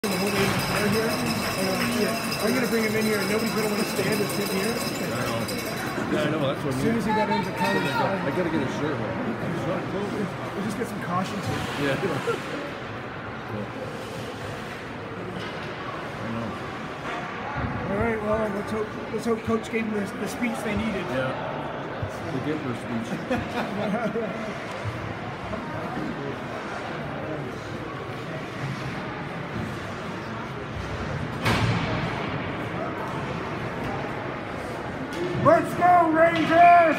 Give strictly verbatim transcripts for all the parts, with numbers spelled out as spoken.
The whole day in the car here. And uh, yeah, I'm gonna bring him in here, and nobody's gonna want to stand or sit here. Okay. I know. Yeah, I know. That's what I mean. As soon as he got into the car, I gotta, I gotta get a shirt. we'll just get some caution to it. Yeah. I know. All right. Well, let's hope let's hope Coach gave them the, the speech they needed. Yeah. The Gibbler speech. Let's go, Rangers!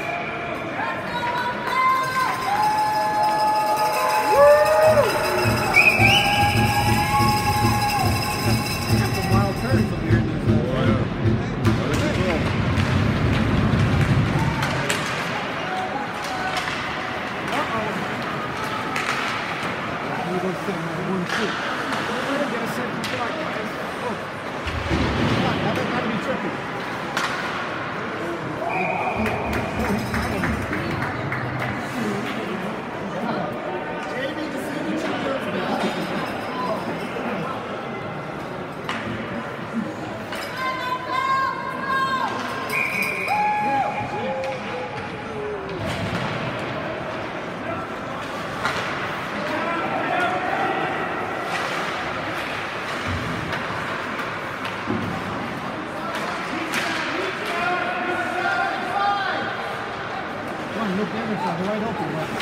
Wide open, right?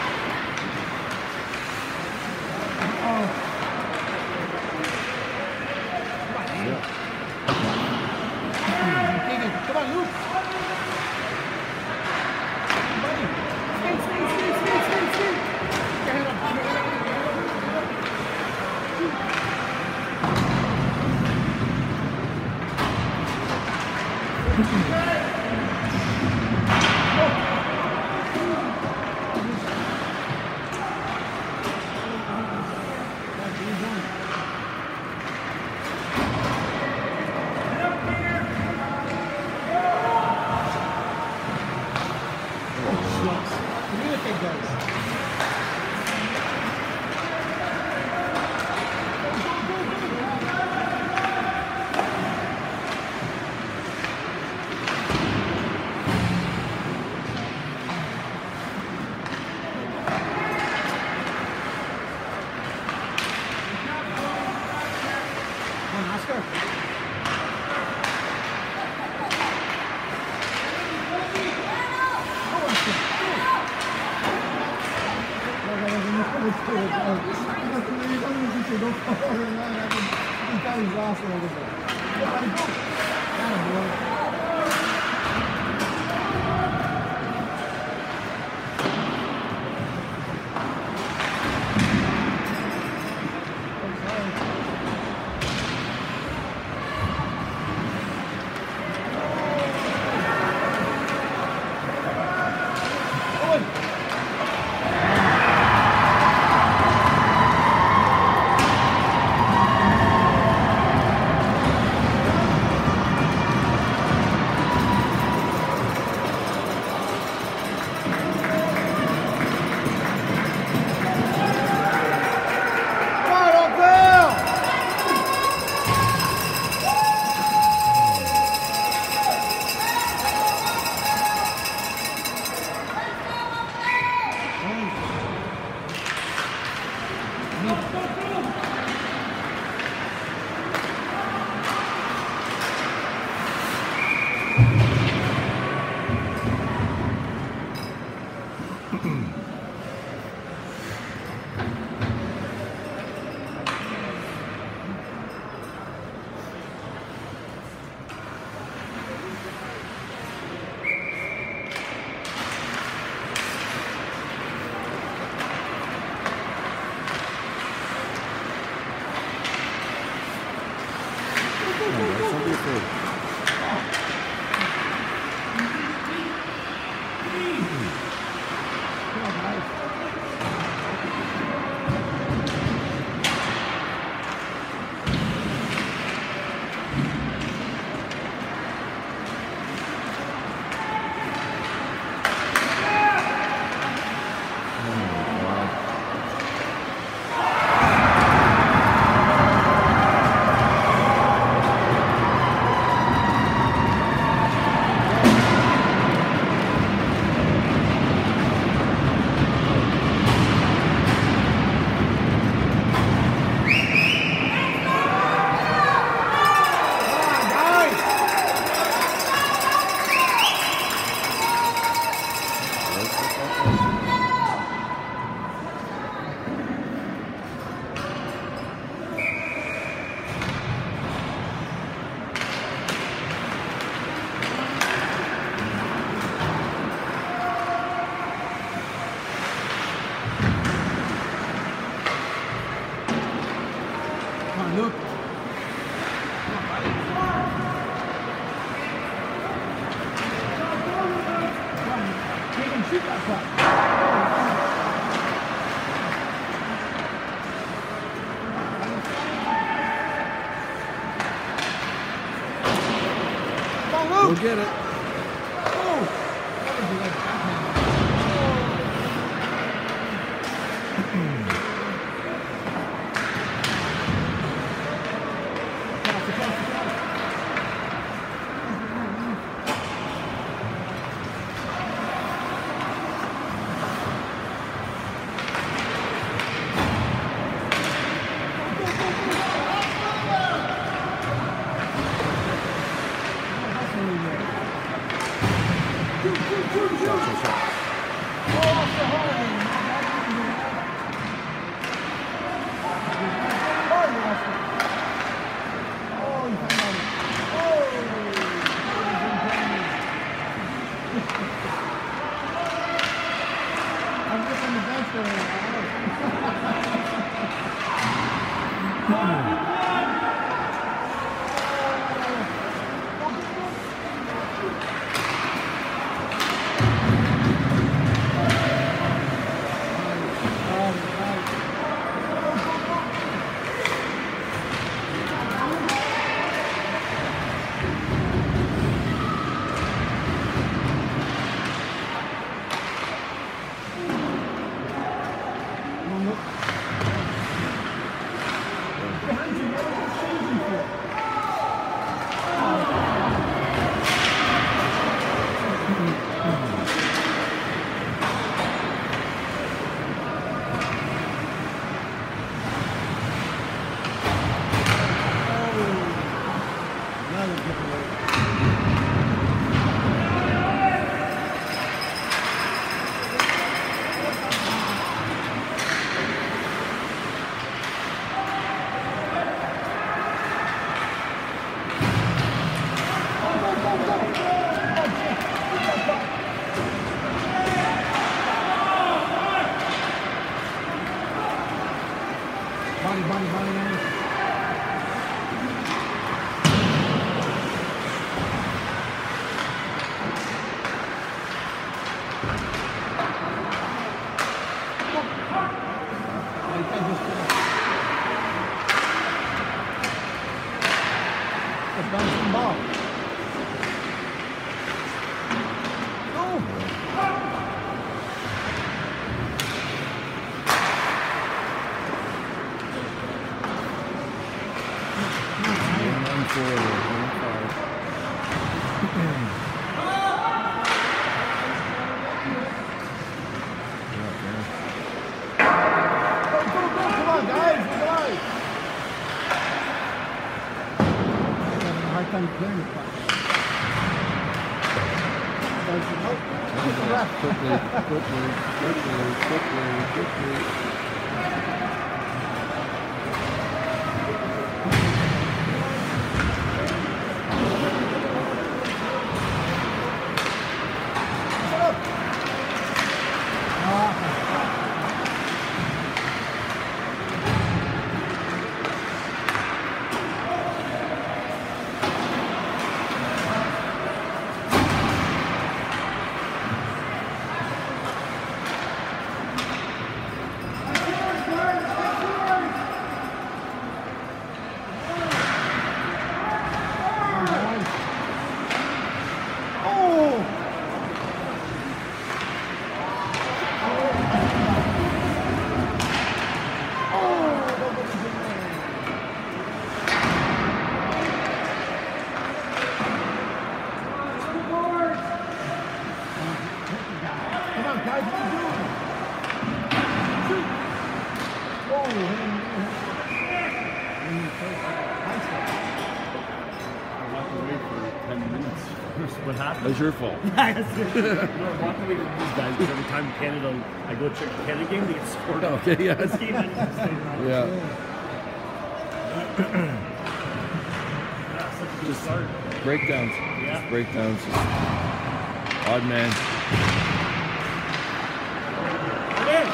Oh. Yeah. Come on, Luke. Buddy. Skate, skate, skate, skate, skate, skate. Get him. Shoot that puck. Come on, Luke. Go get it. Oh. That would be like backhand. Across, across, across. I'm just on the bench for Body, body, body, man. The bouncing ball. No. One four, one five. Go, go, go. Come on, guys. Come on. I'm having a hard time clearing the puck. Nope. Just a ref. Quickly, quickly, quickly, quickly, quickly. What happened? That's your fault. That's it. You know, I'm walking away from these guys because every time Canada, I go check the Canada game, they get scored. Okay, yeah. This game, I need to stay around. Yeah. Yeah, such a good start. Breakdowns. Yeah. Just breakdowns. Just odd man. Again.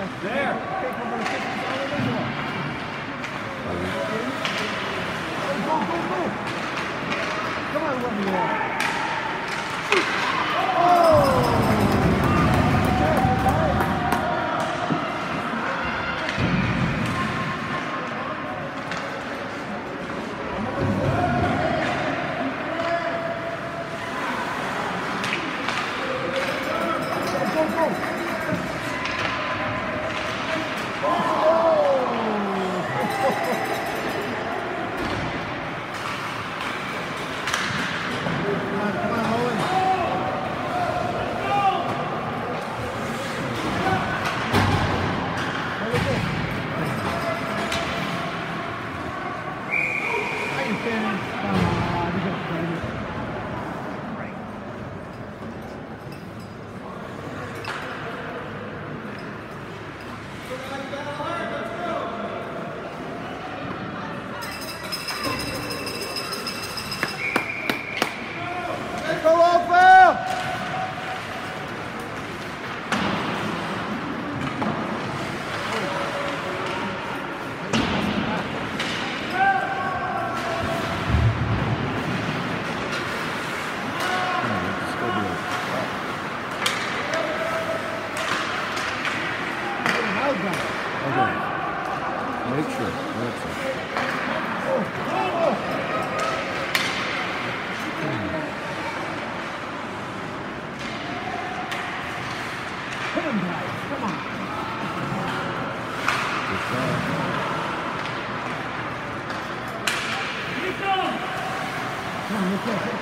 There. Take over the fifty dollar window. Go, go, go! Come on, let me out. Make sure. That's it. Come on, guys. Come on. Good job. Come on, let's go. Let's go.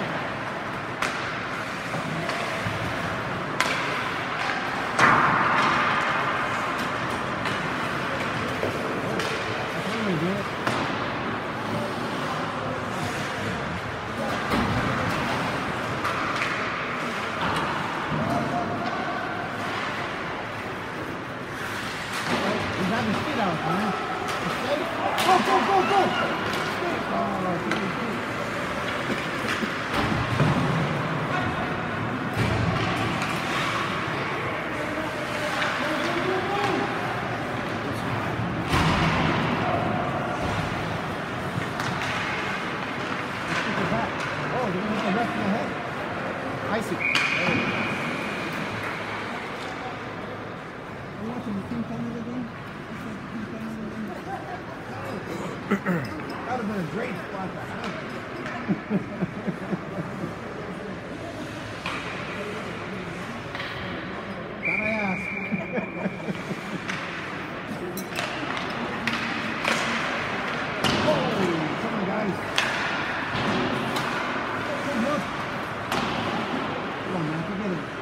Go, go, go, go! Oh, they're going to hit the left in the head. I see. Are you watching the King Thunder game? That would have been a great spot to have. Can I ask? Oh, come on, guys. Come on, come on, man, forget it.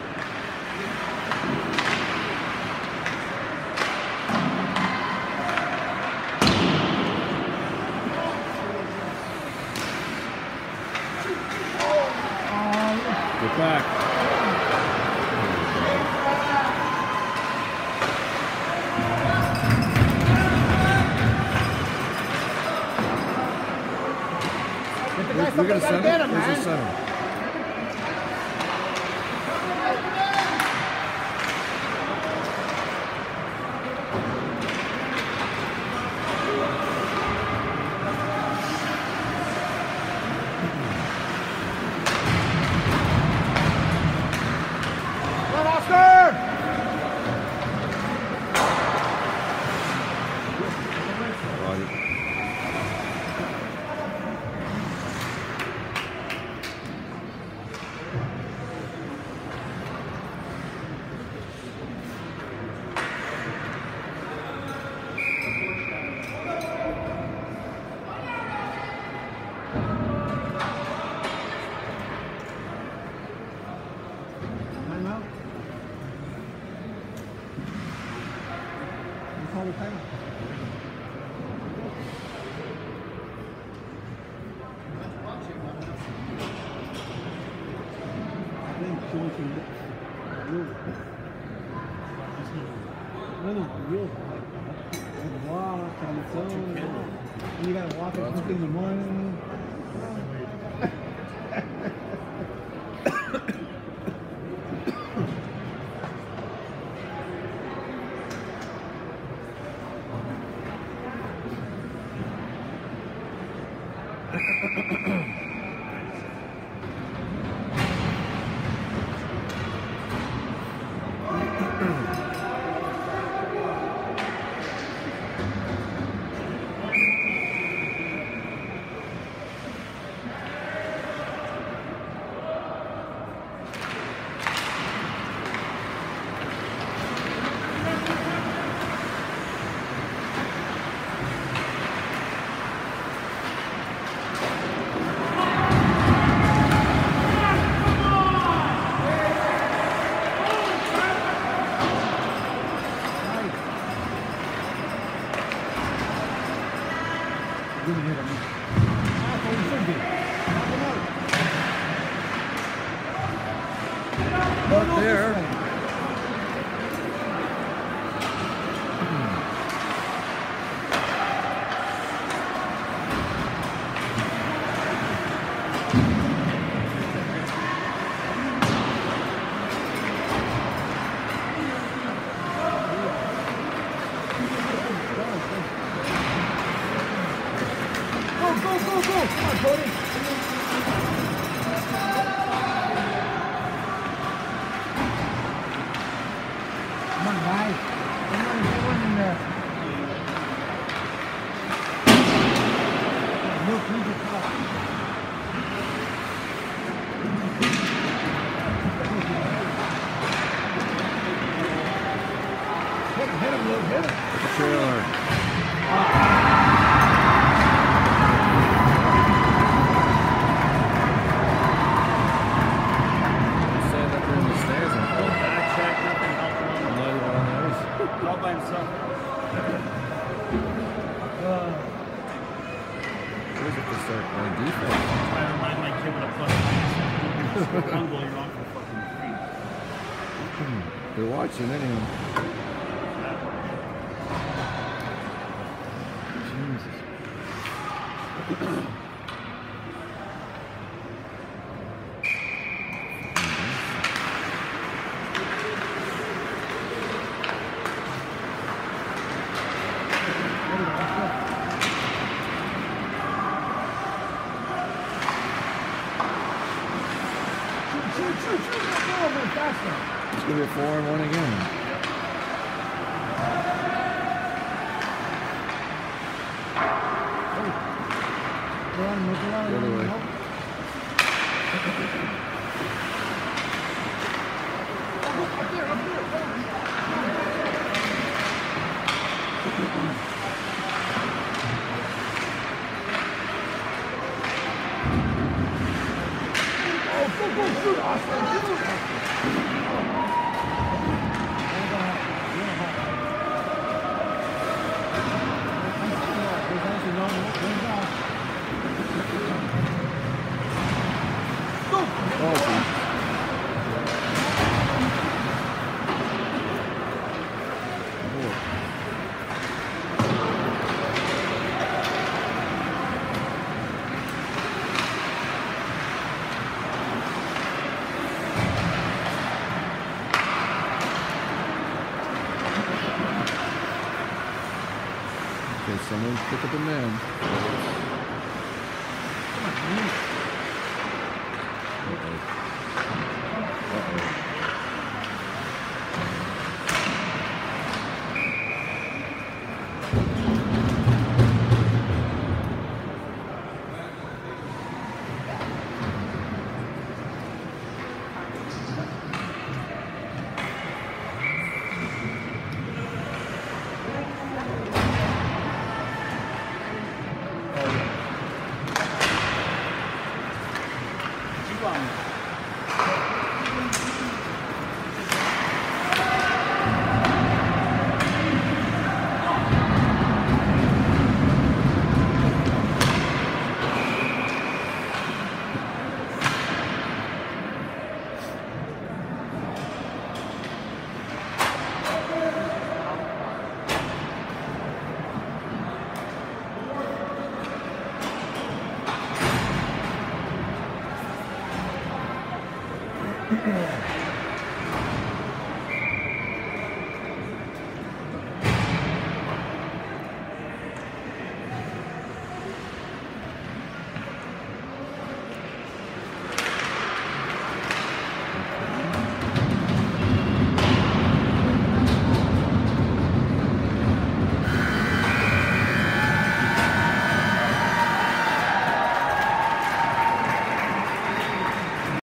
Get back. We're, we're going to send get it? him, Where's man. the center? Call the timeout. I think she wants to real. No, no, real. Like, like walk on its own. And you gotta walk at two in the morning. No, Not no, there. this way. Go, go, go, go! Come on, Cody. Come on, guys. Come on, get one in there. Look, look at that. Hit him, hit him, Luke, hit him. Trailer. Stand up here in the stairs and No back check, nothing helping him. not even on those. All by himself. Where's it to start playing defense? I remind my kid with a plus nine. Uncle, you're on for fucking free. They're watching anyway. Jesus. Shoot, shoot, shoot! Go over faster! It's gonna be a four and one again. Go on, move around. The other way. Nope. Oh, up there, up there. Oh, go, go, shoot, Austin, shoot! Oh, Jesus. Okay, someone pick up a man. Yeah.